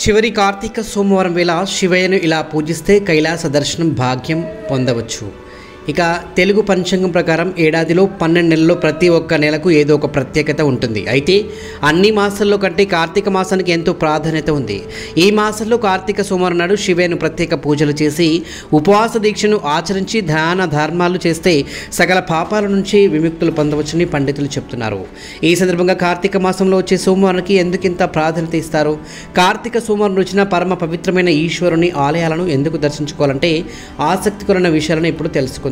చివరి కార్తీక సోమవారం వేళ శివయ్యను ఇలా పూజిస్తే కైలాస దర్శనం భాగ్యం పొందవచ్చు. ఇక తెలుగు పంచాంగం ప్రకారం ఏడాదిలో 12 నెలల్లో ప్రతి ఒక్క నెలకు ఏదో ఒక ప్రత్యేకత ఉంటుంది. అయితే అన్ని మాసాల్లో కంటే కార్తీక మాసానికి ఎంతో ప్రాధాన్యత ఉంది. ఈ మాసంలో కార్తీక సోమవారం నాడు శివయ్యను ప్రత్యేక పూజలు చేసి ఉపవాస దీక్షను ఆచరించి దాన ధర్మాలు చేస్తే సకల పాపాల నుంచి విముక్తులు పొందవచ్చని పండితులు చెప్తున్నారు. ఈ సందర్భంగా కార్తీక మాసంలో వచ్చే సోమవారానికి ఎందుకింత ప్రాధాన్యత ఇస్తారు? కార్తీక సోమవారం రోజున పరమ పవిత్రమైన ఈశ్వరుని ఆలయాలను ఎందుకు దర్శించుకోవాలంటే ఆసక్తికరమైన విషయాలను ఇప్పుడు తెలుసుకుందాం.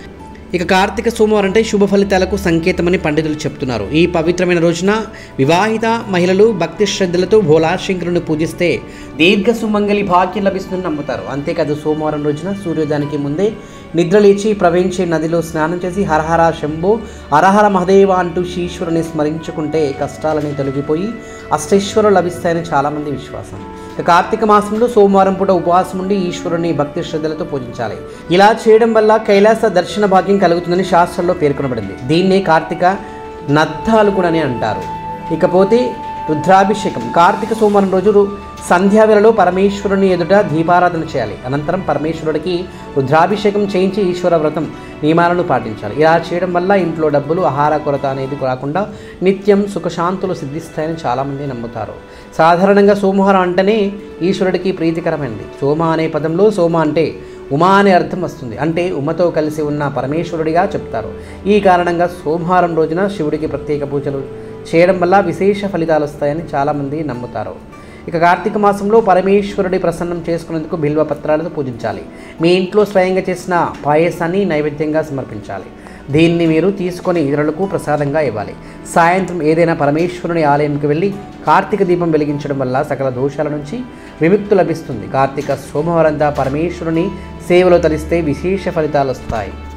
ఇక కార్తీక సోమవారం అంటే శుభ ఫలితాలకు సంకేతమని పండితులు చెప్తున్నారు. ఈ పవిత్రమైన రోజున వివాహిత మహిళలు భక్తి శ్రద్ధలతో భోలాశంకరుని పూజిస్తే దీర్ఘ సుమంగళి భాగ్యం లభిస్తుందని నమ్ముతారు. అంతేకాదు సోమవారం రోజున సూర్యోదయానికి ముందే నిద్రలేచి ప్రవహించే నదిలో స్నానం చేసి హరహర శంభో హరహర మహదేవ అంటూ ఈశ్వరుని స్మరించుకుంటే కష్టాలని తొలగిపోయి అష్టైశ్వరులు లభిస్తాయని చాలామంది విశ్వాసం. కార్తీక మాసంలో సోమవారం పూట ఉపవాసం ఉండి ఈశ్వరుని భక్తి శ్రద్ధలతో పూజించాలి. ఇలా చేయడం వల్ల కైలాస దర్శన భాగ్యం కలుగుతుందని శాస్త్రంలో పేర్కొనబడింది. దీన్నే కార్తీక నత్తాలు కూడా అంటారు. ఇకపోతే రుద్రాభిషేకం. కార్తీక సోమవారం రోజు సంధ్యావేళలో పరమేశ్వరుని ఎదుట దీపారాధన చేయాలి. అనంతరం పరమేశ్వరుడికి రుద్రాభిషేకం చేయించి ఈశ్వర వ్రతం నియమాలను పాటించాలి. ఇలా చేయడం వల్ల ఇంట్లో డబ్బులు ఆహార కొరత అనేది కాకుండా నిత్యం సుఖశాంతులు సిద్ధిస్తాయని చాలామంది నమ్ముతారు. సాధారణంగా సోమవారం అంటేనే ఈశ్వరుడికి ప్రీతికరమైనది. సోమ అనే పదంలో సోమ అంటే ఉమా అనే అర్థం వస్తుంది. అంటే ఉమతో కలిసి ఉన్న పరమేశ్వరుడిగా చెప్తారు. ఈ కారణంగా సోమవారం రోజున శివుడికి ప్రత్యేక పూజలు చేయడం వల్ల విశేష ఫలితాలు వస్తాయని చాలామంది నమ్ముతారు. ఇక కార్తీక మాసంలో పరమేశ్వరుడి ప్రసన్నం చేసుకునేందుకు బిల్వ పత్రాలతో పూజించాలి. మీ ఇంట్లో స్వయంగా చేసిన పాయసాన్ని నైవేద్యంగా సమర్పించాలి. దీన్ని మీరు తీసుకొని ఇతరులకు ప్రసాదంగా ఇవ్వాలి. సాయంత్రం ఏదైనా పరమేశ్వరుని ఆలయంకి వెళ్ళి కార్తీక దీపం వెలిగించడం వల్ల సకల దోషాల నుంచి విముక్తి లభిస్తుంది. కార్తీక సోమవారంతా పరమేశ్వరుని సేవలో తరిస్తే విశేష ఫలితాలు వస్తాయి.